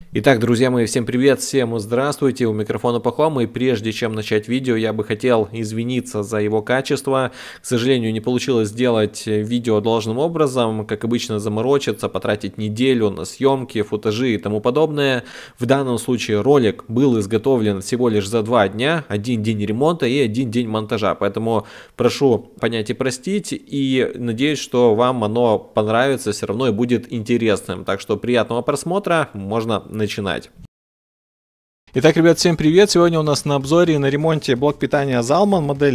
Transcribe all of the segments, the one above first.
Итак, друзья мои, всем привет, всем здравствуйте, у микрофона Пахом, и прежде чем начать видео, я бы хотел извиниться за его качество. К сожалению, не получилось сделать видео должным образом, как обычно заморочиться, потратить неделю на съемки, футажи и тому подобное. В данном случае ролик был изготовлен всего лишь за 2 дня, 1 день ремонта и 1 день монтажа, поэтому прошу понять и простить, и надеюсь, что вам оно понравится все равно и будет интересным. Так что приятного просмотра, можно начинать. Итак, ребят, всем привет! Сегодня у нас на обзоре и на ремонте блок питания Zalman, модель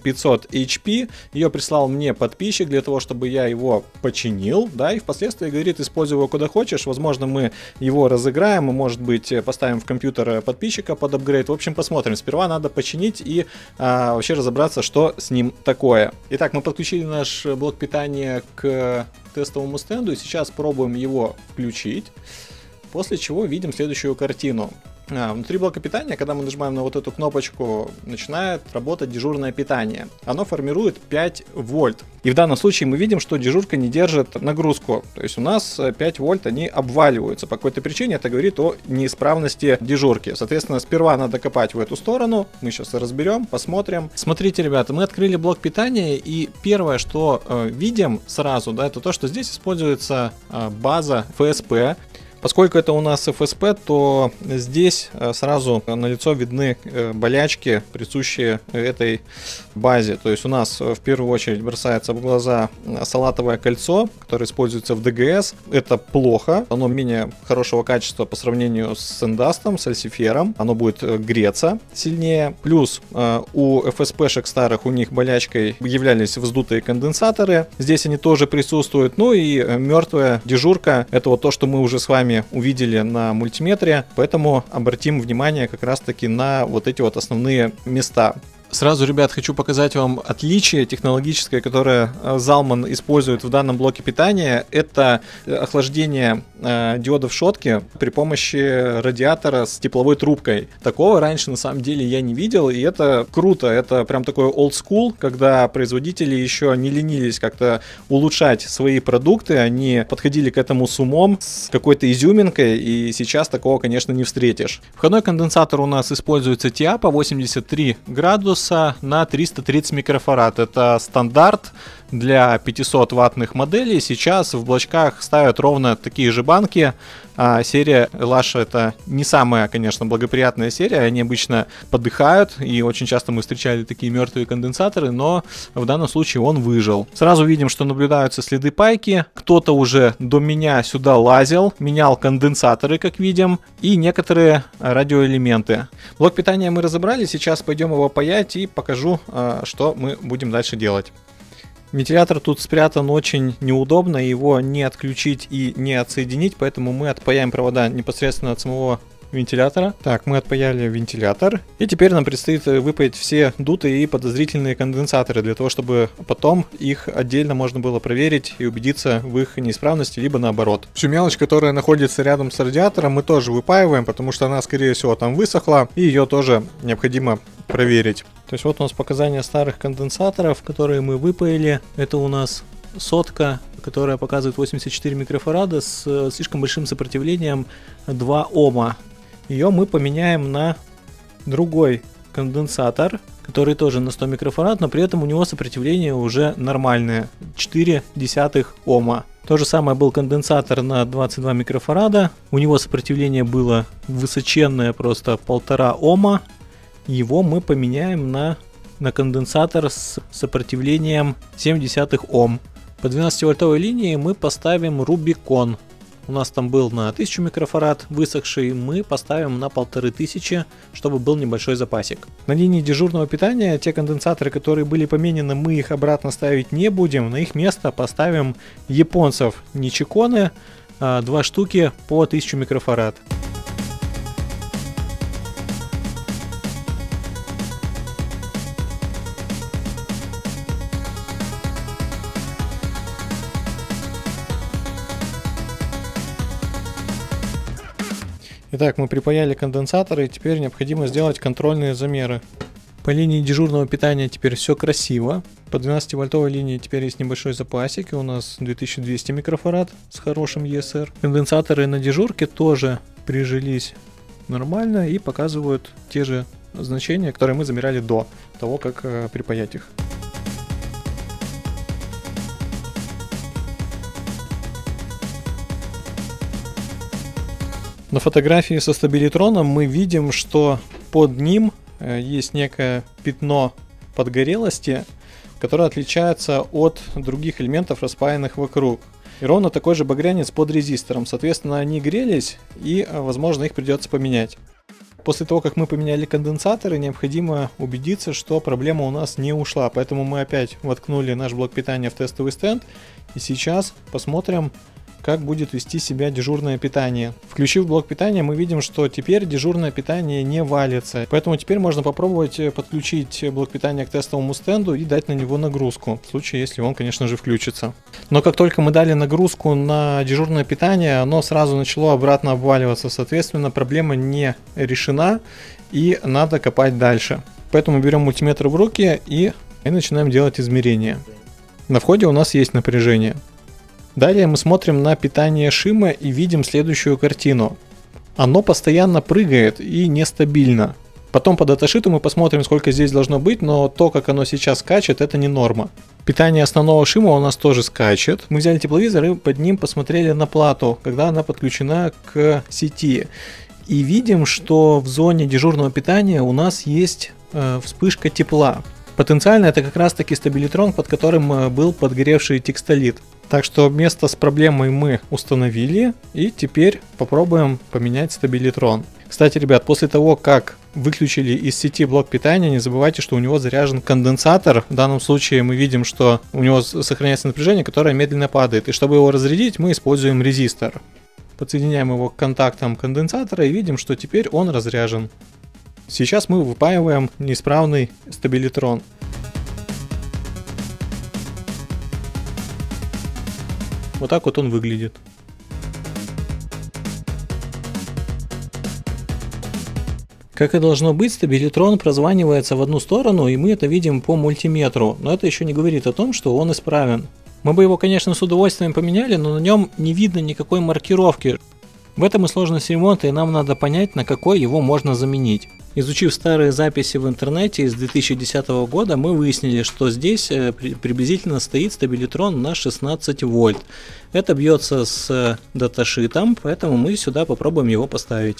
ZM500HP. Ее прислал мне подписчик для того, чтобы я его починил, да, и впоследствии говорит, используй его куда хочешь. Возможно, мы его разыграем, и, может быть, поставим в компьютер подписчика под апгрейд. В общем, посмотрим. Сперва надо починить и вообще разобраться, что с ним такое. Итак, мы подключили наш блок питания к тестовому стенду и сейчас пробуем его включить. После чего видим следующую картину. Внутри блока питания, когда мы нажимаем на вот эту кнопочку, начинает работать дежурное питание. Оно формирует 5 вольт. И в данном случае мы видим, что дежурка не держит нагрузку. То есть у нас 5 вольт, они обваливаются. По какой-то причине это говорит о неисправности дежурки. Соответственно, сперва надо копать в эту сторону. Мы сейчас разберем, посмотрим. Смотрите, ребята, мы открыли блок питания, и первое, что видим сразу, да, это то, что здесь используется база FSP. Поскольку это у нас FSP, то здесь сразу налицо видны болячки, присущие этой базе. То есть у нас в первую очередь бросается в глаза салатовое кольцо, которое используется в DGS. Это плохо, оно менее хорошего качества по сравнению с эндастом, с альсифером. Оно будет греться сильнее. Плюс у FSP-шек старых, у них болячкой являлись вздутые конденсаторы. Здесь они тоже присутствуют. Ну и мертвая дежурка, это вот то, что мы уже с вами увидели на мультиметре, поэтому обратим внимание как раз таки на вот эти вот основные места. Сразу, ребят, хочу показать вам отличие технологическое, которое Zalman использует в данном блоке питания. Это охлаждение диодов шотки при помощи радиатора с тепловой трубкой. Такого раньше на самом деле я не видел, и это круто. Это прям такой old school, когда производители еще не ленились как-то улучшать свои продукты, они подходили к этому с умом, с какой-то изюминкой, и сейчас такого, конечно, не встретишь. Входной конденсатор у нас используется TIAPA 83 градуса на 330 микрофарад. Это стандарт для 500 ваттных моделей. Сейчас в блочках ставят ровно такие же банки. Серия Elash это не самая, конечно, благоприятная серия. Они обычно подыхают, и очень часто мы встречали такие мертвые конденсаторы, но в данном случае он выжил. Сразу видим, что наблюдаются следы пайки. Кто-то уже до меня сюда лазил, менял конденсаторы, как видим, и некоторые радиоэлементы. Блок питания мы разобрали, сейчас пойдем его паять и покажу, что мы будем дальше делать. Вентилятор тут спрятан очень неудобно, его не отключить и не отсоединить, поэтому мы отпаяем провода непосредственно от самого вентилятора. Так, мы отпаяли вентилятор, и теперь нам предстоит выпаять все дутые и подозрительные конденсаторы, для того, чтобы потом их отдельно можно было проверить и убедиться в их неисправности, либо наоборот. Всю мелочь, которая находится рядом с радиатором, мы тоже выпаиваем, потому что она, скорее всего, там высохла, и ее тоже необходимо проверить. То есть вот у нас показания старых конденсаторов, которые мы выпаяли. Это у нас сотка, которая показывает 84 микрофарада с слишком большим сопротивлением 2 Ома. Ее мы поменяем на другой конденсатор, который тоже на 100 микрофарад, но при этом у него сопротивление уже нормальное, 0,4 Ома. То же самое был конденсатор на 22 микрофарада, у него сопротивление было высоченное, просто 1,5 Ома. Его мы поменяем на конденсатор с сопротивлением 0,7 Ом. По 12-вольтовой линии мы поставим Rubicon. У нас там был на 1000 микрофарад высохший, мы поставим на 1500, чтобы был небольшой запасик. На линии дежурного питания те конденсаторы, которые были поменены, мы их обратно ставить не будем. На их место поставим японцев Ничиконы, 2 штуки по 1000 микрофарад. Итак, мы припаяли конденсаторы, и теперь необходимо сделать контрольные замеры. По линии дежурного питания теперь все красиво. По 12-вольтовой линии теперь есть небольшой запасик, и у нас 2200 микрофарад с хорошим ESR. Конденсаторы на дежурке тоже прижились нормально и показывают те же значения, которые мы замеряли до того, как припаять их. На фотографии со стабилитроном мы видим, что под ним есть некое пятно подгорелости, которое отличается от других элементов, распаянных вокруг. И ровно такой же багрянец под резистором. Соответственно, они грелись, и, возможно, их придется поменять. После того, как мы поменяли конденсаторы, необходимо убедиться, что проблема у нас не ушла. Поэтому мы опять воткнули наш блок питания в тестовый стенд. И сейчас посмотрим, как будет вести себя дежурное питание. Включив блок питания, мы видим, что теперь дежурное питание не валится. Поэтому теперь можно попробовать подключить блок питания к тестовому стенду и дать на него нагрузку, в случае, если он, конечно же, включится. Но как только мы дали нагрузку на дежурное питание, оно сразу начало обратно обваливаться. Соответственно, проблема не решена и надо копать дальше. Поэтому берем мультиметр в руки и начинаем делать измерения. На входе у нас есть напряжение. Далее мы смотрим на питание шима и видим следующую картину. Оно постоянно прыгает и нестабильно. Потом по даташиту мы посмотрим, сколько здесь должно быть, но то, как оно сейчас скачет, это не норма. Питание основного шима у нас тоже скачет. Мы взяли тепловизор и под ним посмотрели на плату, когда она подключена к сети. И видим, что в зоне дежурного питания у нас есть вспышка тепла. Потенциально это как раз таки стабилитрон, под которым был подгоревший текстолит. Так что место с проблемой мы установили, и теперь попробуем поменять стабилитрон. Кстати, ребят, после того, как выключили из сети блок питания, не забывайте, что у него заряжен конденсатор. В данном случае мы видим, что у него сохраняется напряжение, которое медленно падает. И чтобы его разрядить, мы используем резистор. Подсоединяем его к контактам конденсатора и видим, что теперь он разряжен. Сейчас мы выпаиваем неисправный стабилитрон. Вот так вот он выглядит. Как и должно быть, стабилитрон прозванивается в одну сторону, и мы это видим по мультиметру. Но это еще не говорит о том, что он исправен. Мы бы его, конечно, с удовольствием поменяли, но на нем не видно никакой маркировки. В этом и сложность ремонта, и нам надо понять, на какой его можно заменить. Изучив старые записи в интернете из 2010 года, мы выяснили, что здесь приблизительно стоит стабилитрон на 16 вольт. Это бьется с даташитом, поэтому мы сюда попробуем его поставить.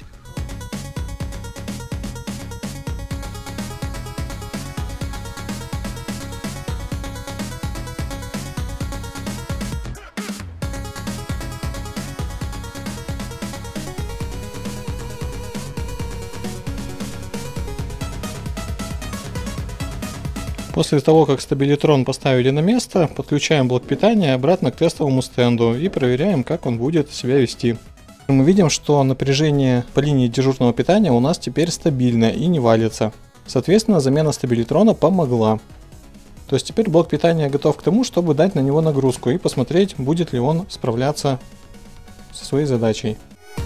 После того, как стабилитрон поставили на место, подключаем блок питания обратно к тестовому стенду и проверяем, как он будет себя вести. Мы видим, что напряжение по линии дежурного питания у нас теперь стабильно и не валится. Соответственно, замена стабилитрона помогла. То есть теперь блок питания готов к тому, чтобы дать на него нагрузку и посмотреть, будет ли он справляться со своей задачей.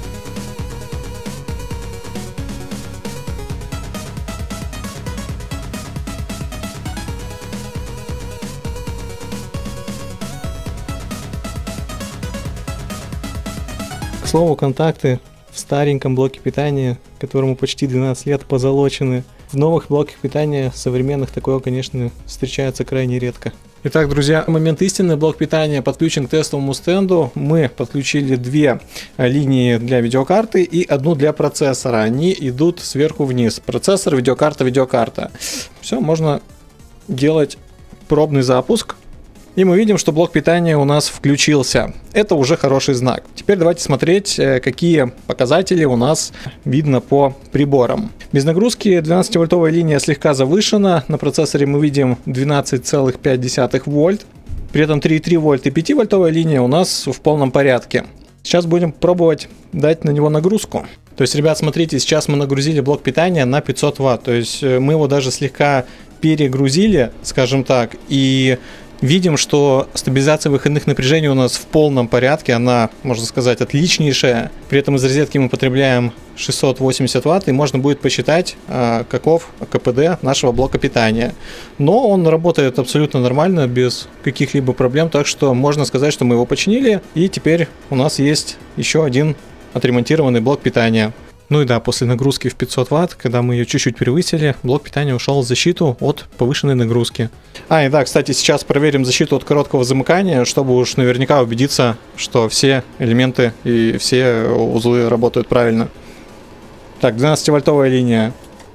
К слову, контакты в стареньком блоке питания, которому почти 12 лет, позолочены. В новых блоках питания современных такое, конечно, встречается крайне редко. Итак, друзья, момент истины. Блок питания подключен к тестовому стенду. Мы подключили две линии для видеокарты и одну для процессора. Они идут сверху вниз. Процессор, видеокарта, видеокарта. Все, можно делать пробный запуск. И мы видим, что блок питания у нас включился. Это уже хороший знак. Теперь давайте смотреть, какие показатели у нас видно по приборам. Без нагрузки 12-вольтовая линия слегка завышена. На процессоре мы видим 12,5 вольт. При этом 3,3 вольт и 5-вольтовая линия у нас в полном порядке. Сейчас будем пробовать дать на него нагрузку. То есть, ребят, смотрите, сейчас мы нагрузили блок питания на 500 ватт. То есть мы его даже слегка перегрузили, скажем так, и видим, что стабилизация выходных напряжений у нас в полном порядке, она, можно сказать, отличнейшая. При этом из розетки мы потребляем 680 Вт, и можно будет посчитать, каков КПД нашего блока питания. Но он работает абсолютно нормально, без каких-либо проблем, так что можно сказать, что мы его починили, и теперь у нас есть еще один отремонтированный блок питания. Ну и да, после нагрузки в 500 Вт, когда мы ее чуть-чуть превысили, блок питания ушел в защиту от повышенной нагрузки. И да, кстати, сейчас проверим защиту от короткого замыкания, чтобы уж наверняка убедиться, что все элементы и все узлы работают правильно. Так, 12-вольтовая линия.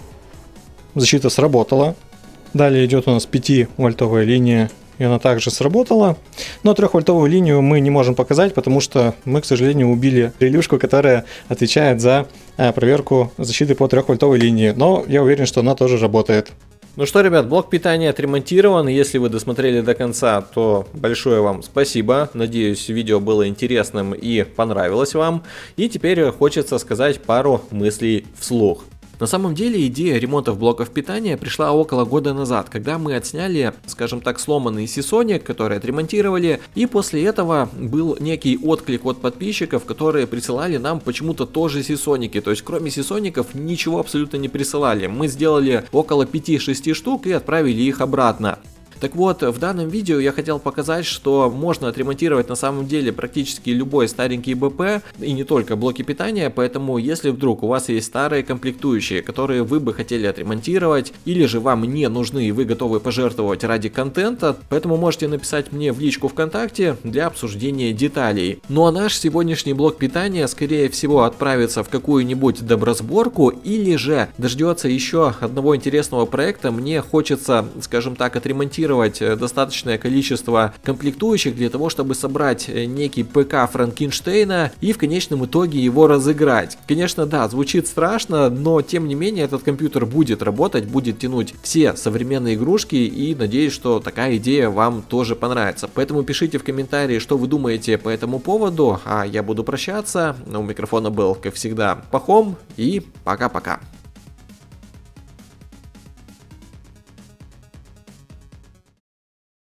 Защита сработала. Далее идет у нас 5-вольтовая линия. И она также сработала. Но 3-вольтовую линию мы не можем показать, потому что мы, к сожалению, убили релюшку, которая отвечает за проверку защиты по 3-вольтовой линии. Но я уверен, что она тоже работает. Ну что, ребят, блок питания отремонтирован. Если вы досмотрели до конца, то большое вам спасибо. Надеюсь, видео было интересным и понравилось вам. И теперь хочется сказать пару мыслей вслух. На самом деле идея ремонтов блоков питания пришла около года назад, когда мы отсняли, скажем так, сломанный сисоник, который отремонтировали, и после этого был некий отклик от подписчиков, которые присылали нам почему-то тоже сисоники, то есть кроме сисоников ничего абсолютно не присылали. Мы сделали около 5-6 штук и отправили их обратно. Так вот, в данном видео я хотел показать, что можно отремонтировать на самом деле практически любой старенький БП, и не только блоки питания, поэтому если вдруг у вас есть старые комплектующие, которые вы бы хотели отремонтировать, или же вам не нужны и вы готовы пожертвовать ради контента, поэтому можете написать мне в личку ВКонтакте для обсуждения деталей. Ну а наш сегодняшний блок питания скорее всего отправится в какую-нибудь добросборку, или же дождется еще одного интересного проекта. Мне хочется, скажем так, отремонтировать достаточное количество комплектующих для того, чтобы собрать некий ПК Франкенштейна и в конечном итоге его разыграть. Конечно, да, звучит страшно, но тем не менее этот компьютер будет работать, будет тянуть все современные игрушки, и надеюсь, что такая идея вам тоже понравится. Поэтому пишите в комментарии, что вы думаете по этому поводу, а я буду прощаться. У микрофона был, как всегда, Пахом, и пока-пока.